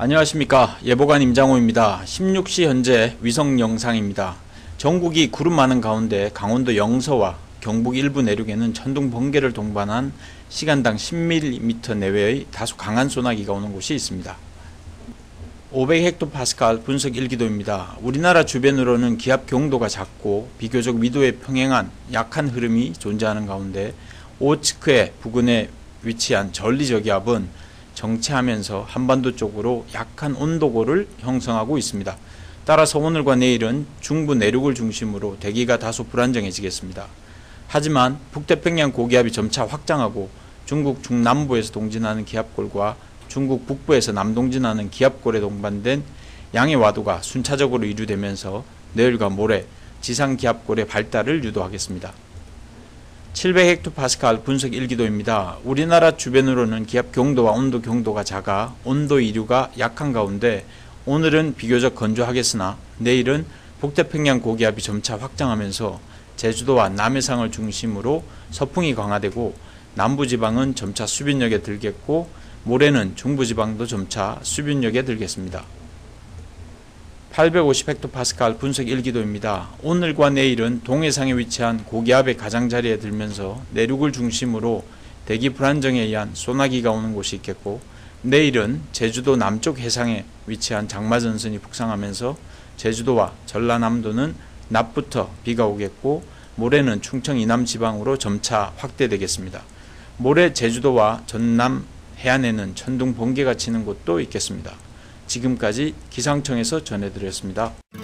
안녕하십니까. 예보관 임장호입니다. 16시 현재 위성 영상입니다. 전국이 구름 많은 가운데 강원도 영서와 경북 일부 내륙에는 천둥 번개를 동반한 시간당 10mm 내외의 다소 강한 소나기가 오는 곳이 있습니다. 500헥토파스칼 분석 1기도입니다. 우리나라 주변으로는 기압 경도가 작고 비교적 위도에 평행한 약한 흐름이 존재하는 가운데 오호츠크의 부근에 위치한 전리저기압은 정체하면서 한반도 쪽으로 약한 온도고를 형성하고 있습니다. 따라서 오늘과 내일은 중부 내륙을 중심으로 대기가 다소 불안정해지겠습니다. 하지만 북태평양 고기압이 점차 확장하고 중국 중남부에서 동진하는 기압골과 중국 북부에서 남동진하는 기압골에 동반된 양의 와도가 순차적으로 이루되면서 내일과 모레 지상기압골의 발달을 유도하겠습니다. 700헥토파스칼 분석 1기도입니다. 우리나라 주변으로는 기압 경도와 온도 경도가 작아 온도 이류가 약한 가운데 오늘은 비교적 건조하겠으나 내일은 북태평양 고기압이 점차 확장하면서 제주도와 남해상을 중심으로 서풍이 강화되고 남부지방은 점차 수변력에 들겠고 모레는 중부지방도 점차 수변력에 들겠습니다. 850헥토파스칼 분석 1기도입니다. 오늘과 내일은 동해상에 위치한 고기압의 가장자리에 들면서 내륙을 중심으로 대기 불안정에 의한 소나기가 오는 곳이 있겠고 내일은 제주도 남쪽 해상에 위치한 장마전선이 북상하면서 제주도와 전라남도는 낮부터 비가 오겠고 모레는 충청 이남 지방으로 점차 확대되겠습니다. 모레 제주도와 전남 해안에는 천둥 번개가 치는 곳도 있겠습니다. 지금까지 기상청에서 전해드렸습니다.